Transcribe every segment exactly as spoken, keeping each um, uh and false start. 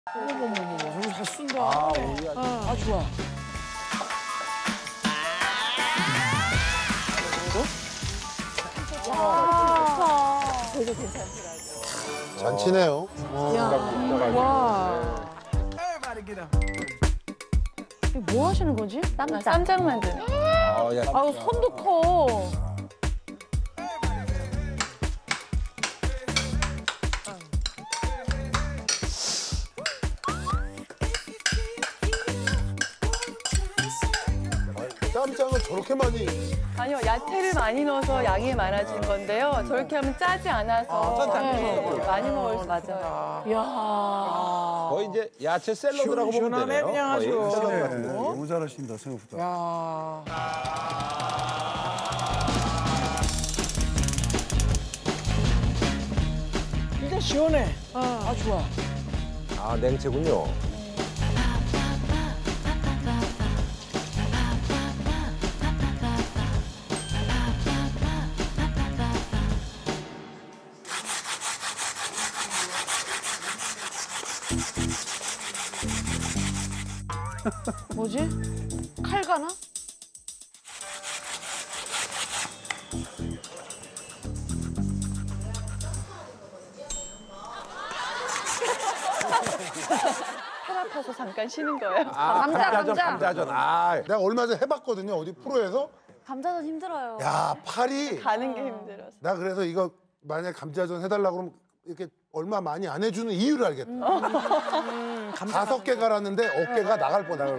어머머머, 저거 잘 쓴다. 아, 오이 아주. 아, 좋아. 와, 되게 괜찮더라고요. 잔치네요. 와. 이거 뭐 하시는 거지? 쌈장. 쌈장 만드는. 아, 야. 아우, 손도 커. 쌈장을 저렇게 많이. 아니요, 야채를 많이 넣어서 양이 많아진 건데요. 저렇게 하면 짜지 않아서 네, 많이 먹을 수 있어요. 이야. 거의 이제 야채 샐러드라고 보면 시원하네, 되네요. 그냥 거의 아주. 샐러드 네. 같은 거. 너무 잘하신다 생각보다. 야. 일단 시원해. 아, 좋아. 아, 냉채군요. 뭐지? 칼 가나? 팔 아파서 잠깐 쉬는 거예요. 아, 감자, 감자전, 감자. 감자전. 아, 내가 얼마 전에 해봤거든요. 어디 프로에서. 감자전 힘들어요. 야, 팔이. 가는 게 힘들어서. 나 그래서 이거 만약 감자전 해달라고 그러면 이렇게 얼마 많이 안 해주는 이유를 알겠다. 음, 감자 다섯 개 갈았는데 어깨가 나갈 뻔하고.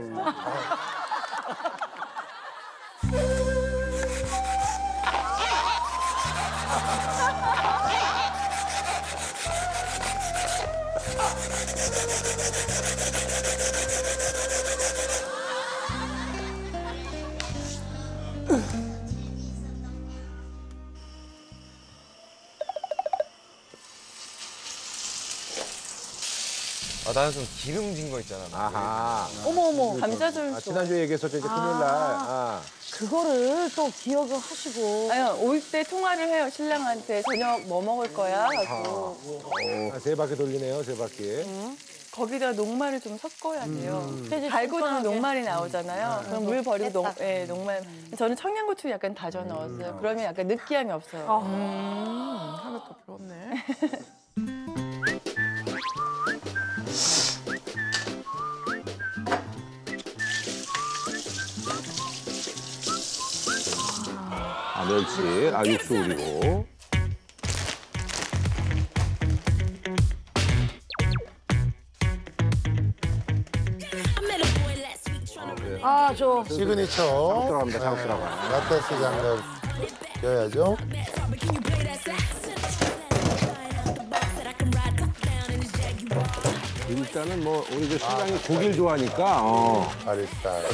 아, 나는 좀 기름진 거 있잖아. 아하. 어머, 어머. 감자전 아, 지난주에 얘기했었죠. 이제 금요일 날. 아. 그거를 또 기억을 하시고. 아니요, 올 때 통화를 해요, 신랑한테. 저녁 뭐 먹을 거야? 하고. 아, 세 바퀴 돌리네요, 세 바퀴. 거기다 녹말을 좀 섞어야 돼요. 되게 달고 나면 쫀쫀하게. 녹말이 나오잖아요. 그럼 물 버리고 녹, 뺐다. 예, 녹말. 저는 청양고추 약간 다져 넣었어요. 그러면 약간 느끼함이 없어요. 음, 하나 더 배웠네. 아, 멸치. 아, 육수 우리고. 아, 저. 시그니처. 들어갑니다, 장수라고 라테스 장갑 껴야죠. 일단은 뭐, 우리 저 신랑이 고기를 좋아하니까, 어. 바리스타.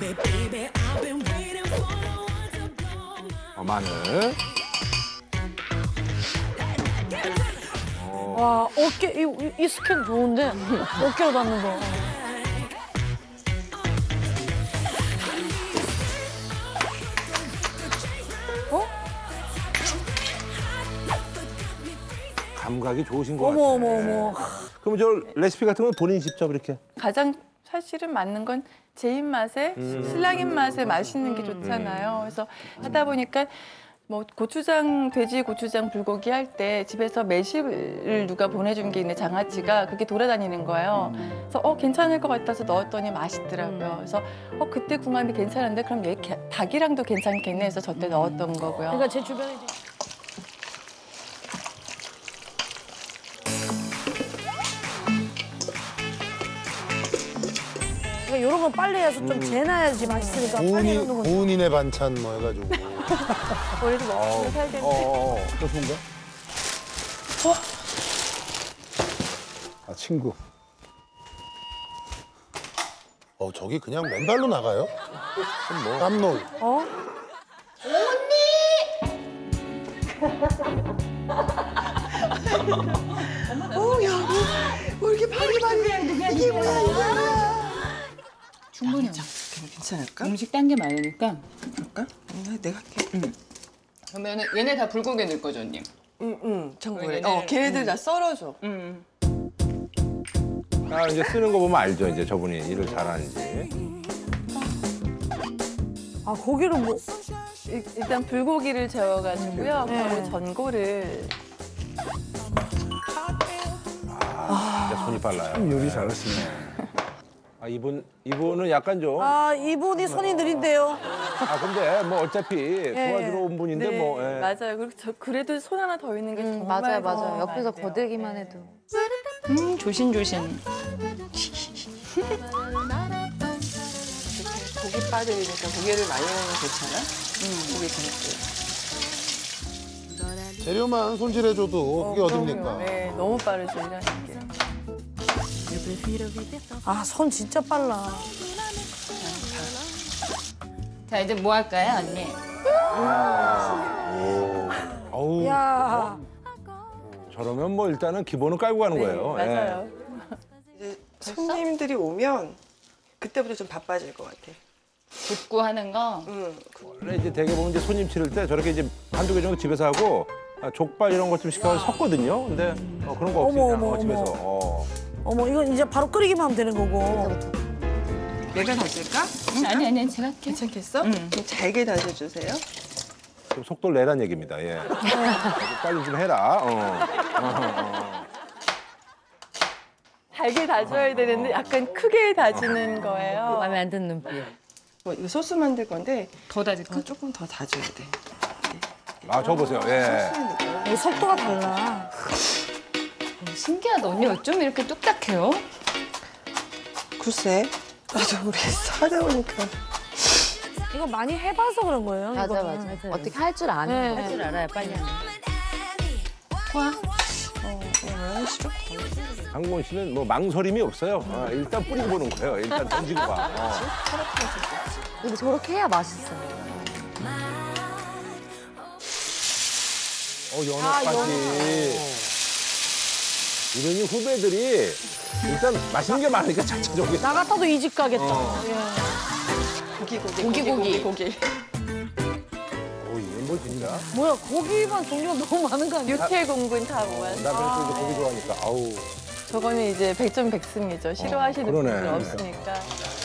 어, 마늘. 와, 어깨, 이, 이, 이 스캔 좋은데? 어깨로 닿는 거. 어? 감각이 좋으신 것 어머, 같아요. 어머, 어머. 그럼 저 레시피 같은 건 본인이 직접 이렇게? 가장 사실은 맞는 건 제 입맛에 신랑 입맛에 맛있는 게 좋잖아요. 그래서 하다 보니까 뭐 고추장, 돼지 고추장 불고기 할 때 집에서 매실을 누가 보내준 게 있는데 장아찌가 그게 돌아다니는 거예요. 그래서 어 괜찮을 것 같아서 넣었더니 맛있더라고요. 그래서 어 그때 궁합이 괜찮은데 그럼 얘 게- 닭이랑도 괜찮겠네 해서 저때 넣었던 거고요. 그러니까 제 주변에 이제. 그러니까 이런 건 빨리 해서 좀 재놔야지 맛있으니까 빨리 고운이, 해놓는 거지. 고운이네 반찬 뭐 해가지고. 우리도 먹고 살겠네. 어, 어, 어. 또 좋은가? 아, 친구. 어, 저기 그냥 맨발로 나가요? 뭐. 깜놀. 어? 충분히 괜찮을까? 음식 딴 게 많으니까. 할까? 응, 내가 할게. 그러면은 얘네 다 불고기에 넣을 거죠, 언니? 응, 응, 참고해. 얘네들- 어, 걔네들 다 썰어줘. 음. 아, 이제 쓰는 거 보면 알죠. 이제 저분이 일을 잘하는지. 아 고기를 뭐 일- 일단 불고기를 재워가지고요. 네. 그리고 전골을 진짜 손이 빨라요. 요리 잘하시네. 아, 이분, 이분은 약간 좀. 아 이분이 손이 느린데요. 아, 근데 뭐 어차피 도와주러 온 분인데 네, 뭐. 예. 맞아요. 그리고 저 그래도 손 하나 더 있는 게 음, 정말 맞아요, 더 맞아요. 옆에서 많대요. 거들기만 네. 해도. 음, 조심조심. 고기 빠들이니까 고기를 많이 넣으면 좋잖아. 음, 고기 김치. 재료만 손질해줘도 그게 어, 어딥니까? 그럼요. 네, 너무 빠르죠 일하는 게. 아 손 진짜 빨라. 자, 이제 뭐 할까요, 언니? 어우, 야 저러면 뭐 일단은 기본은 깔고 가는 거예요. 네, 예. 맞아요. 이제 손님들이 오면 그때부터 좀 바빠질 것 같아. 붓고 하는 거? 응. 원래 이제 대개 보면 이제 손님 치를 때 저렇게 이제 한두 개 정도 집에서 하고 아, 족발 이런 것 좀 시켜서 섞거든요. 근데 어, 그런 거 없이 어머, 그냥 어머, 어, 집에서. 어머. 어. 어머 이건 이제 바로 끓이기만 하면 되는 거고. 내가 다질까? 아니, 아니, 제가 할게요. 괜찮겠어? 좀 잘게 다져주세요. 좀 속도를 내란 얘기입니다. 예. 빨리 좀 해라. 어. 어, 어. 잘게 다져야 되는데 약간 크게 다지는 거예요. 마음에 안 드는 눈빛. 뭐 이거 소스 만들 건데 더 다질까? 그 조금 더 다져야 돼. 아, 저 보세요. 예. 이 속도가 달라. 신기하다. 언니 어쩜 이렇게 뚝딱해요? 글쎄, 나도 모르겠어. 하다 보니까. 이거 많이 해봐서 그런 거예요. 맞아, 이거는. 맞아. 어떻게 할 줄 아는 네. 거. 할 줄 알아야 빨리 하는 거. 어, 모양이 좀 강곤 씨는 뭐 망설임이 없어요. 아, 일단 뿌리고 보는 거예요. 일단 던지고 봐. 어. 근데 저렇게 해야 맛있어요. 어, 연어까지. 이러니 후배들이 일단 맛있는 게 많으니까 자체적으로. 나 같아도 이 집 가겠다. 예. 고기, 고기, 고기, 고기. 고기. 오, 이건 뭐 진짜? 뭐야 고기만 종류가 너무 많은 거 아니야? 육회공군 다 모아서. 나 그래서 이제 고기 좋아하니까. 아우. 저거는 이제 백전백승이죠. 싫어하시는 그러네. 분들 없으니까.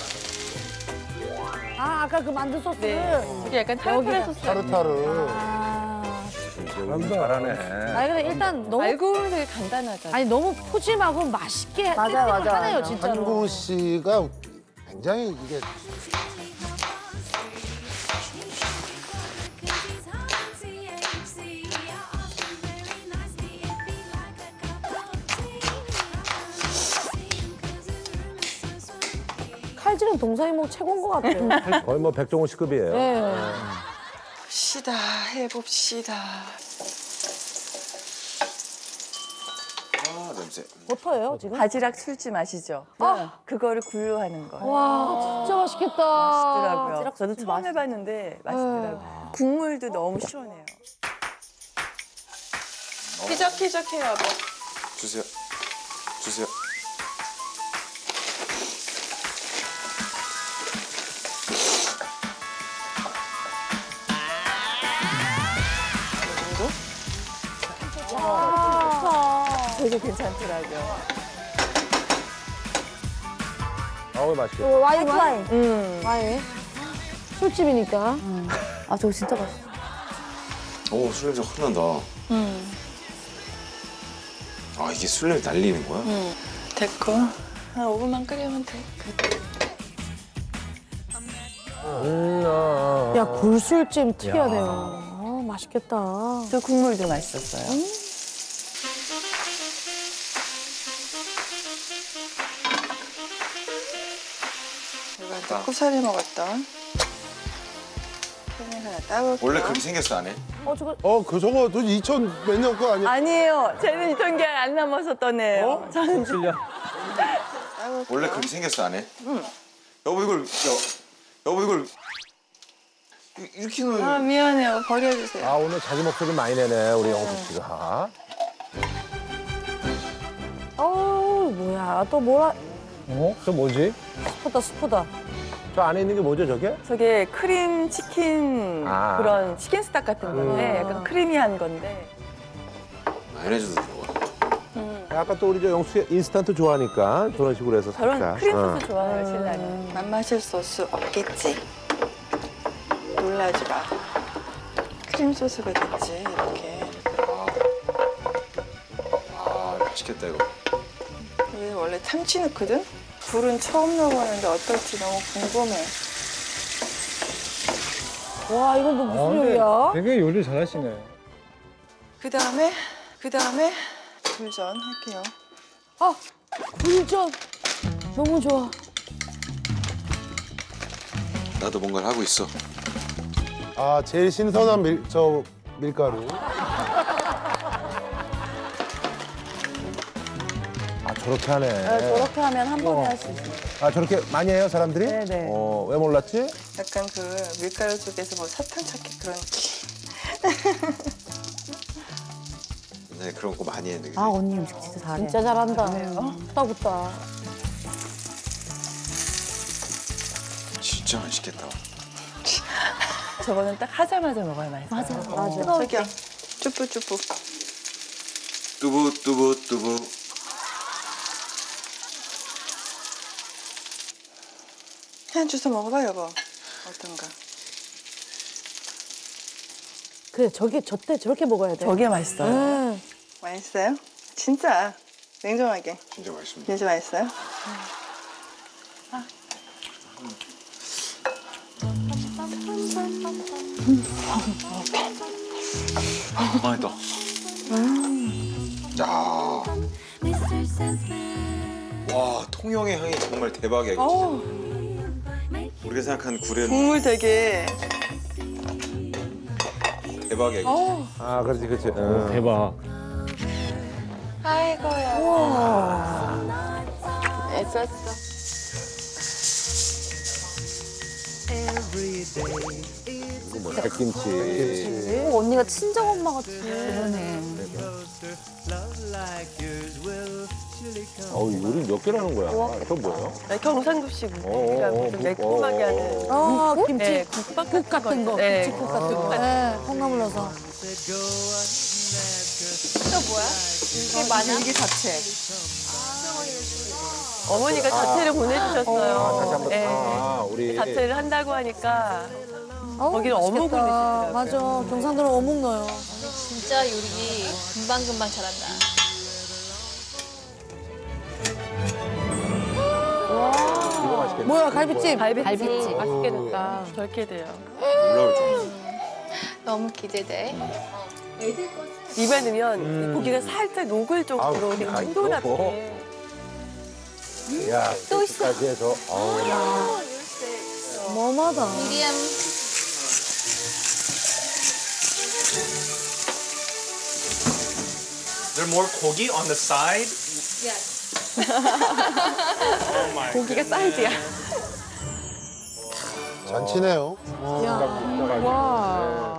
아 아까 그 만든 소스를. 네. 저게 약간 타르타르 소스. 타르타르. 아. 잘한다. 잘하네. 아니 근데 일단 너무 알고 보면 되게 간단하잖아요. 아니 너무 푸짐하고 맛있게 맞아, 맞아, 하네요 맞아. 진짜로. 한구 씨가 굉장히 이게 칼질은 동서이목 최고인 것 같아요. 거의 뭐 백종원 씨급이에요. 네. 봅시다, 해봅시다. 아 냄새. 버터예요 지금? 바지락 술집 아시죠? 아. 그거를 굴로 하는 거예요. 와 진짜 맛있겠다. 맛있더라고요. 바지락 저도 술집 처음 맛있- 해봤는데 맛있더라고요. 국물도 너무 시원해요. 희적희적해요, 뭐. 주세요. 주세요. 되게 괜찮더라고요. 아우, 맛있겠다. 와인 와인. 음. 와인. 술집이니까. 아, 저거 진짜 맛있어. 오, 술 냄새 확 난다. 음. 아, 이게 술 냄새 날리는 거야? 음. 됐고. 한 오 분만 끓이면 돼. 음, 아, 아. 야 굴술찜 특이하네요. 아, 맛있겠다. 저 국물도 맛있었어요. 제가 고사리 먹었던 캔을 하나 따볼게요. 원래 그렇게 생겼어, 안 해? 어 저거 어, 그 저거 저 이천 몇 년 거 아니야? 아니에요. 쟤는 이천 개 안 남았었던 애예요. 저는 실력. 따볼게요. 원래 그렇게 생겼어, 안 해? 응. 여보 이걸 여, 여보 이걸 이- 이렇게 넣으면 아, 미안해요. 버려주세요. 아, 오늘 자기 목소리 많이 내네, 우리 영숙 씨가. 어우 뭐야 또 뭐라 어? 저 뭐지? 스프다 스프다. 저 안에 있는 게 뭐죠, 저게? 저게 크림 치킨 아. 그런 치킨 스탁 같은 건데 약간 크리미한 건데 마요네즈도 들어가. 음. 아까 또 우리 저 영수 인스턴트 좋아하니까 저런 식으로 해서 저런 살짝. 크림 어. 소스 좋아해요, 신랑이. 맛마실 소스 없겠지. 놀라지 마. 크림 소스가겠지, 이렇게. 아 맛있겠다 이거. 여기 원래 참치 넣거든? 굴은 처음 넣어보는데 어떨지 너무 궁금해. 와, 이건 뭐 무슨 요리야? 되게 요리 잘하시네. 그 다음에, 그 다음에 굴전 할게요. 아, 굴전. 너무 좋아. 나도 뭔가를 하고 있어. 아 제일 신선한 밀, 저 밀가루. 아 저렇게 하네. 네, 저렇게 하면 한 번에 할 수 있어요. 아 저렇게 많이 해요 사람들이? 네네. 어, 왜 몰랐지? 약간 그 밀가루 속에서 뭐 사탕 찾기 그런 느낌. 네 그런 거 많이 했는데. 그지? 아, 언니 음식 진짜 잘해. 진짜 잘한다. 그래요? 후딱후딱. 진짜 맛있겠다. 저거는 딱 하자마자 먹어야 맛있어. 맞아, 맞아. 저기요, 쭈뿌쭈뿌. 뚜부 뚜부 뚜부. 그냥 주워 먹어봐, 여보. 어떤가? 그래, 저게 저때 저렇게 먹어야 돼. 저게 맛있어요. 음. 맛있어요? 진짜 냉정하게. 진짜 맛있습니다. 진짜 맛있어요? 맛있다. 야. 와 통영의 향이 정말 대박이야. 이거 어우, 진짜. 우리가 생각하는 굴은 국물 되게. 대박이야. 이거. 어우, 아 그렇지 그렇지. 응. 대박. 아이고야. 애썼어. 이거 뭐 백김치. 오, 언니가 친정엄마 같아. 어우 요리 몇 개라는 거야? 아, 그건 뭐예요? 네, 경상도식 어, 국이라고 좀 매콤하게 하는. 아, 김치. 네, 국밥 국 같은 거. 네, 김치국 같은 거. 네, 콩나물 넣어서. 이게 마늘 이게 자체. 어머니가 자체를 보내주셨어요. 아, 다시 한번. 네. 아, 우리 자체를 한다고 하니까 어우, 거기는 어묵을 맛있겠다. 넣으시더라고요. 맞아, 경상도는 어묵 넣어요. 진짜 요리 금방금방 잘한다. 이거 맛있겠네. 뭐야, 갈비찜. 갈비찜. 갈비찜. 맛있게 됐다. 저렇게 돼요. 올라올 줄. 너무 기대돼. 입에 넣으면 고기가 살짝 녹을 정도로 아우, 되게 야, 쫀쫀하게. 이거. 야, 또 있어까지 해서. 어우. 어마어마하다. 미디엄. there more 고기 on the side? 고기가 사이즈야. 잔치네요. 야, 와.